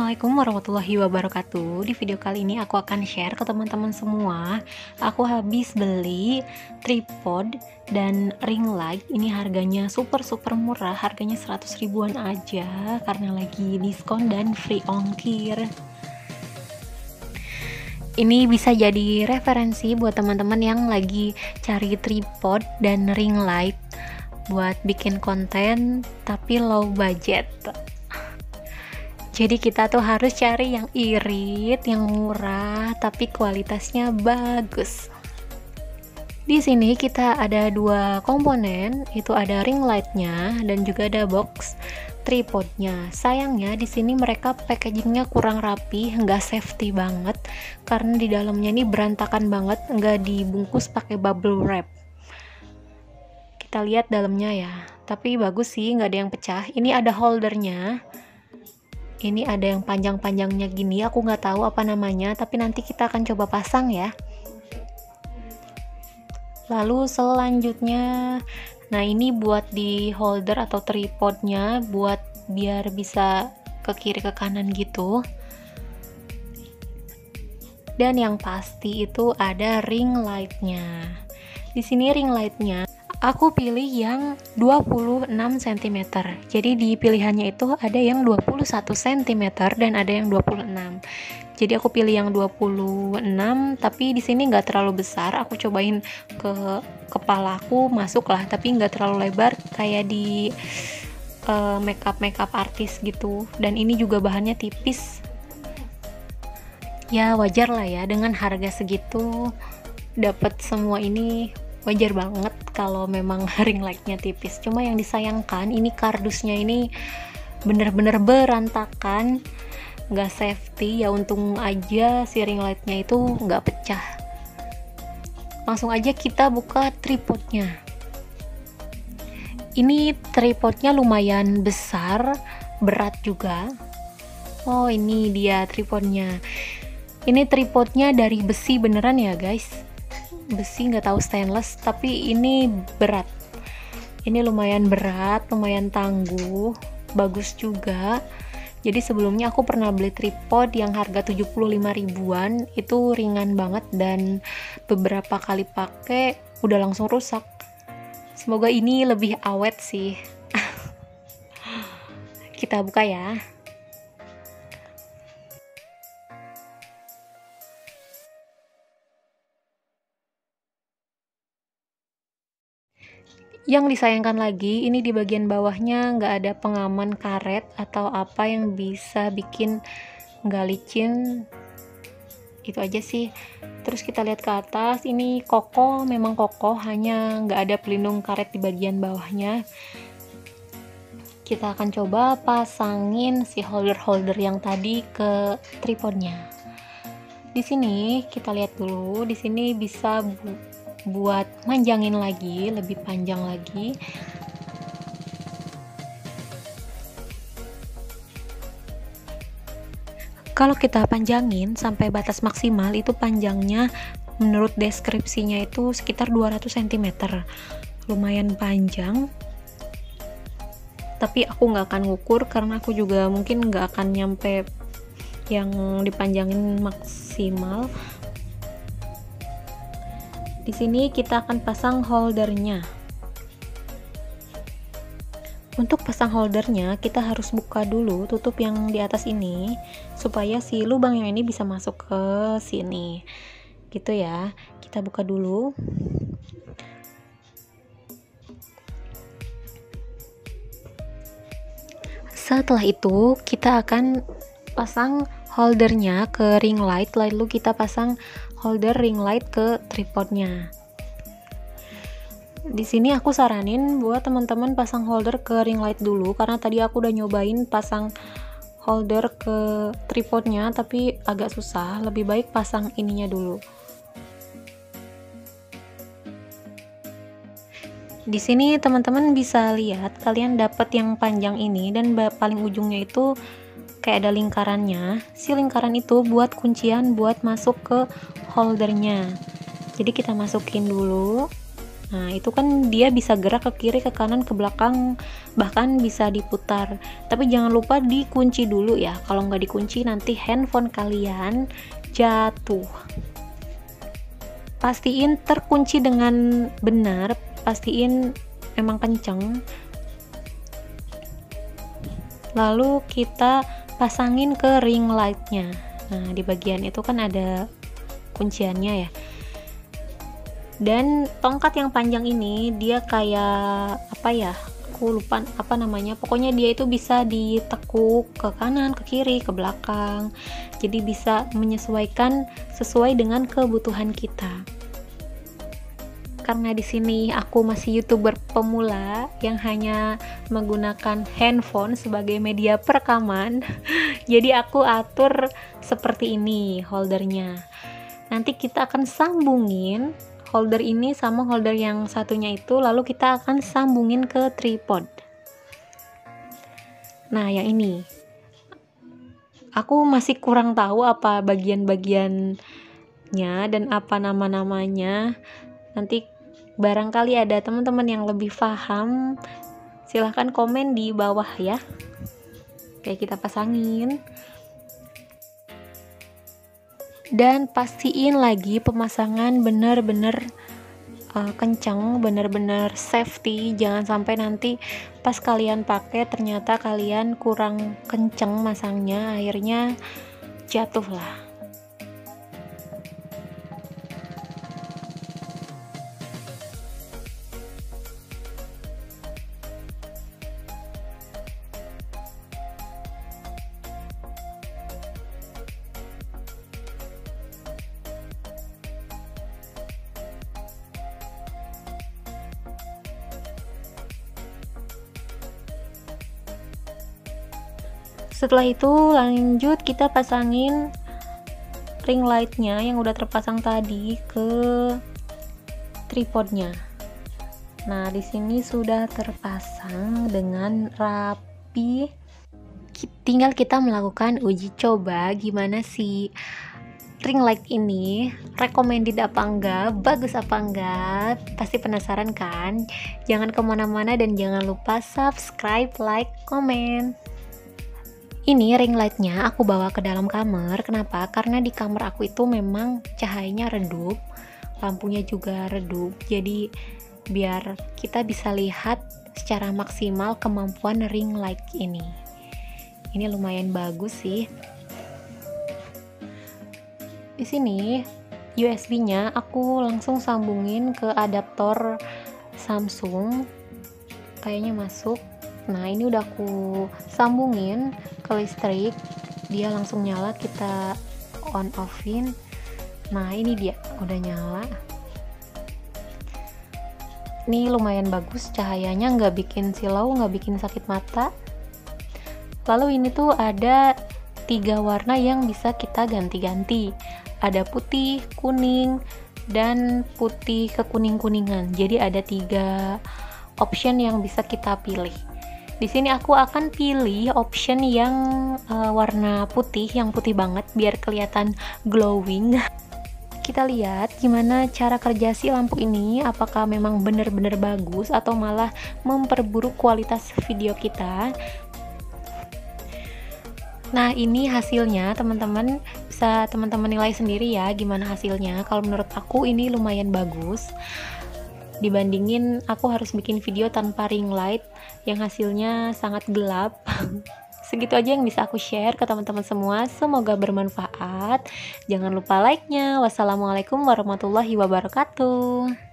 Assalamualaikum warahmatullahi wabarakatuh. Di video kali ini aku akan share ke teman-teman semua. Aku habis beli tripod dan ring light. Ini harganya super murah, harganya 100 ribuan aja karena lagi diskon dan free ongkir. Ini bisa jadi referensi buat teman-teman yang lagi cari tripod dan ring light buat bikin konten tapi low budget. Jadi kita tuh harus cari yang irit, yang murah, tapi kualitasnya bagus. Di sini kita ada dua komponen, itu ada ring lightnya dan juga ada box tripodnya. Sayangnya di sini mereka packagingnya kurang rapi, nggak safety banget, karena di dalamnya ini berantakan banget, nggak dibungkus pakai bubble wrap. Kita lihat dalamnya ya, tapi bagus sih, nggak ada yang pecah. Ini ada holdernya. Ini ada yang panjang-panjangnya gini, aku nggak tahu apa namanya, tapi nanti kita akan coba pasang ya. Lalu selanjutnya, nah ini buat di holder atau tripodnya, buat biar bisa ke kiri ke kanan gitu. Dan yang pasti itu ada ring lightnya. Di sini ring lightnya aku pilih yang 26 cm. Jadi di pilihannya itu ada yang 21 cm dan ada yang 26. Jadi aku pilih yang 26, tapi di sini nggak terlalu besar. Aku cobain ke kepalaku, masuk lah, tapi nggak terlalu lebar kayak di makeup artis gitu. Dan ini juga bahannya tipis. Ya wajar lah ya, dengan harga segitu dapat semua ini. Wajar banget kalau memang ring lightnya tipis. Cuma yang disayangkan ini kardusnya ini bener-bener berantakan, nggak safety ya. Untung aja si ring lightnya itu nggak pecah. Langsung aja kita buka tripodnya. Ini tripodnya lumayan besar, berat juga. Oh ini dia tripodnya. Ini tripodnya dari besi beneran ya guys, besi, nggak tahu stainless, tapi ini berat. Ini lumayan berat, lumayan tangguh, bagus juga. Jadi sebelumnya aku pernah beli tripod yang harga 75 ribuan, itu ringan banget dan beberapa kali pakai udah langsung rusak. Semoga ini lebih awet sih. Kita buka ya. Yang disayangkan lagi, ini di bagian bawahnya nggak ada pengaman karet atau apa yang bisa bikin nggak licin. Itu aja sih. Terus kita lihat ke atas, ini kokoh, memang kokoh, hanya nggak ada pelindung karet di bagian bawahnya. Kita akan coba pasangin si holder yang tadi ke tripodnya. Di sini kita lihat dulu, di sini bisa buat manjangin lagi, lebih panjang lagi. Kalau kita panjangin sampai batas maksimal, itu panjangnya menurut deskripsinya itu sekitar 200 cm. Lumayan panjang. Tapi aku nggak akan ngukur karena aku juga mungkin nggak akan nyampe yang dipanjangin maksimal. Di sini kita akan pasang holdernya. Untuk pasang holdernya, kita harus buka dulu tutup yang di atas ini supaya si lubang yang ini bisa masuk ke sini. Gitu ya. Kita buka dulu. Setelah itu, kita akan pasang holdernya ke ring light, lalu kita pasang holder ring light ke tripodnya. Di sini aku saranin buat teman-teman pasang holder ke ring light dulu, karena tadi aku udah nyobain pasang holder ke tripodnya tapi agak susah. Lebih baik pasang ininya dulu. Di sini teman-teman bisa lihat, kalian dapat yang panjang ini dan paling ujungnya itu kayak ada lingkarannya. Si lingkaran itu buat kuncian buat masuk ke holdernya. Jadi kita masukin dulu. Nah, itu kan dia bisa gerak ke kiri, ke kanan, ke belakang, bahkan bisa diputar. Tapi jangan lupa dikunci dulu ya. Kalau nggak dikunci nanti handphone kalian jatuh. Pastiin terkunci dengan benar, pastiin emang kenceng. Lalu kita pasangin ke ring lightnya. Nah, di bagian itu kan ada kunciannya ya. Dan tongkat yang panjang ini dia kayak apa ya, aku lupa apa namanya, pokoknya dia itu bisa ditekuk ke kanan, ke kiri, ke belakang, jadi bisa menyesuaikan sesuai dengan kebutuhan kita. Karena di sini aku masih YouTuber pemula yang hanya menggunakan handphone sebagai media perekaman, jadi aku atur seperti ini holdernya. Nanti kita akan sambungin holder ini sama holder yang satunya itu, lalu kita akan sambungin ke tripod. Nah, yang ini aku masih kurang tahu apa bagian-bagiannya dan apa nama-namanya. Nanti barangkali ada teman-teman yang lebih paham, silahkan komen di bawah ya. Oke, kita pasangin. Dan pastiin lagi pemasangan bener-bener kencang, bener-bener safety. Jangan sampai nanti pas kalian pakai ternyata kalian kurang kencang masangnya, akhirnya jatuh lah. Setelah itu lanjut kita pasangin ring lightnya yang udah terpasang tadi ke tripodnya. Nah, di sini sudah terpasang dengan rapi. Tinggal kita melakukan uji coba gimana sih ring light ini, recommended apa enggak, bagus apa enggak. Pasti penasaran kan? Jangan kemana-mana dan jangan lupa subscribe, like, komen. Ini ring lightnya aku bawa ke dalam kamar. Kenapa? Karena di kamar aku itu memang cahayanya redup, lampunya juga redup, jadi biar kita bisa lihat secara maksimal kemampuan ring light ini. Ini lumayan bagus sih. Di sini USB-nya aku langsung sambungin ke adaptor Samsung, kayaknya masuk. Nah, ini udah aku sambungin ke listrik, dia langsung nyala, kita on offin. Nah, ini dia udah nyala. Ini lumayan bagus, cahayanya nggak bikin silau, nggak bikin sakit mata. Lalu ini tuh ada 3 warna yang bisa kita ganti-ganti, ada putih, kuning, dan putih kekuning-kuningan. Jadi ada 3 option yang bisa kita pilih. Di sini aku akan pilih option yang warna putih, yang putih banget biar kelihatan glowing. Kita lihat gimana cara kerja si lampu ini, apakah memang benar-benar bagus atau malah memperburuk kualitas video kita. Nah, ini hasilnya teman-teman, bisa teman-teman nilai sendiri ya gimana hasilnya. Kalau menurut aku ini lumayan bagus dibandingin aku harus bikin video tanpa ring light yang hasilnya sangat gelap. Segitu aja yang bisa aku share ke teman-teman semua, semoga bermanfaat. Jangan lupa like-nya. Wassalamualaikum warahmatullahi wabarakatuh.